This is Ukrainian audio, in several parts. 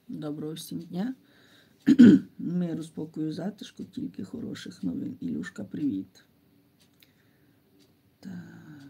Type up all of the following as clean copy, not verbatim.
Доброго всім дня. Миру, спокою, затишку, тільки хороших новин. Ілюшка, привіт. Так.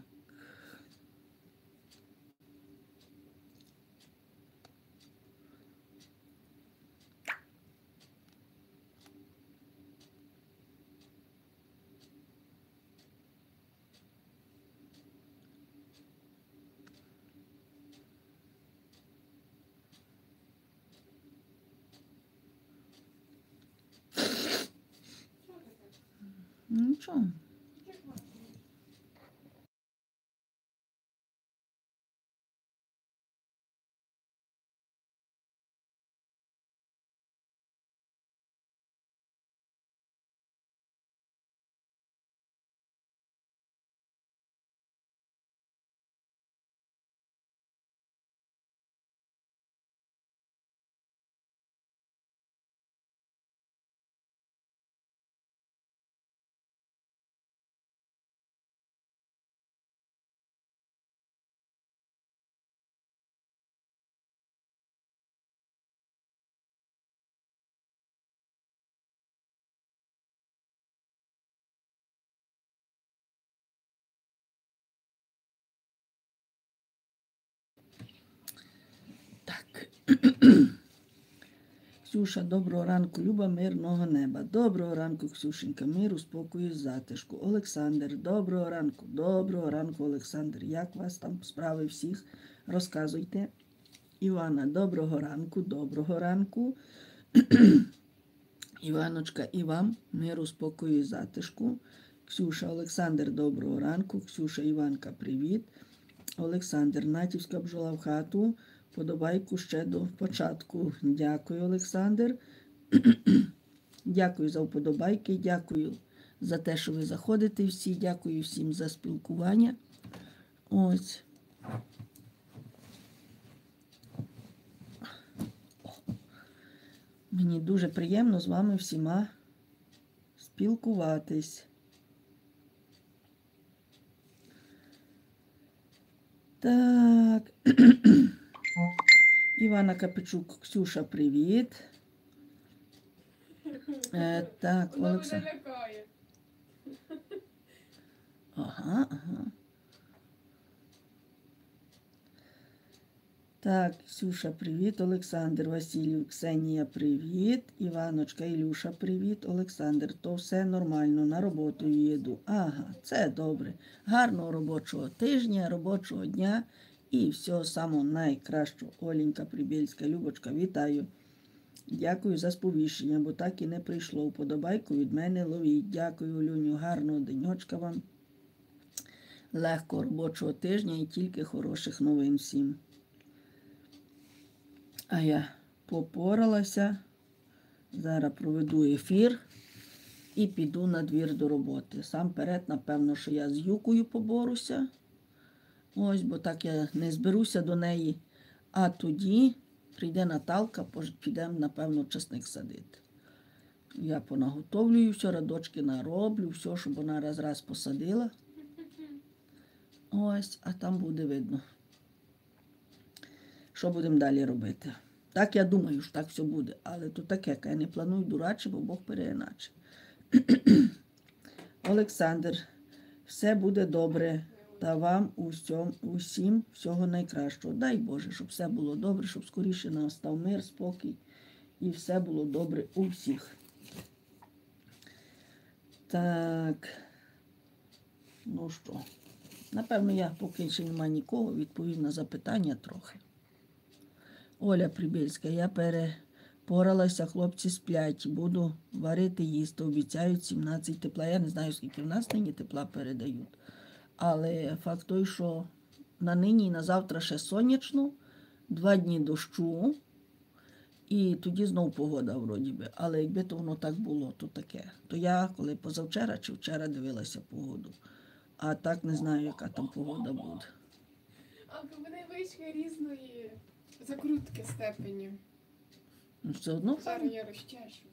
Нічого. Так. Ксюша, доброго ранку, Люба, мирного неба. Доброго ранку, Ксюшенька, миру, спокою, затишку. Олександр, доброго ранку. Доброго ранку, Олександр. Як вас там справи всіх? Розказуйте. Івана, доброго ранку, доброго ранку. Іваночка, і вам миру, спокою і затишку. Ксюша, Олександр, доброго ранку. Ксюша, Іванка, привіт. Олександр, натівська бджола в хату. Подобайку ще до початку. Дякую, Олександр. Дякую за вподобайки, дякую за те, що ви заходите всі. Дякую всім за спілкування. Ось. Мені дуже приємно з вами всіма спілкуватись. Так. Івана Капичук, Ксюша, привіт. Так, Олександр. Ага. Так, Ксюша, привіт. Олександр, Василів, Ксенія, привіт. Іваночка, Ілюша, привіт. Олександр, то все нормально, на роботу їду. Ага, це добре. Гарного робочого тижня, робочого дня і всього самого найкращого. Оленька Прибільська, Любочка, вітаю. Дякую за сповіщення, бо так і не прийшло. Вподобайку від мене ловіть. Дякую, Олюню, гарного денечка вам. Легкого робочого тижня і тільки хороших новин всім. А я попоралася, зараз проведу ефір і піду на двір до роботи. Сам перед, напевно, що я з Юкою поборуся. Ось, бо так я не зберуся до неї. А тоді прийде Наталка, підемо, напевно, часник садити. Я понаготовлюю все, радочки нароблю, все, щоб вона раз посадила. Ось, а там буде видно, що будемо далі робити. Так я думаю, що так все буде. Але то таке, я не планую дураче, бо Бог переіначе. Олександр, все буде добре. Та вам усім всього найкращого. Дай Боже, щоб все було добре, щоб скоріше настав мир, спокій і все було добре у всіх. Так. Ну що, напевно, я поки ще немає нікого, відповів на запитання трохи. Оля Прибільська, я перепоралася, хлопці сплять, буду варити їсти, обіцяють 17 тепла. Я не знаю, скільки в нас нині тепла передають. Але факт той, що на нині і на завтра ще сонячно, 2 дні дощу, і тоді знову погода вроді би. Але якби то воно так було, то таке. То я, коли позавчора чи вчора дивилася погоду, а так не знаю, яка там погода буде. А вони вийшли різної закрутки степені. Ну, все одно. Зараз я розчешу.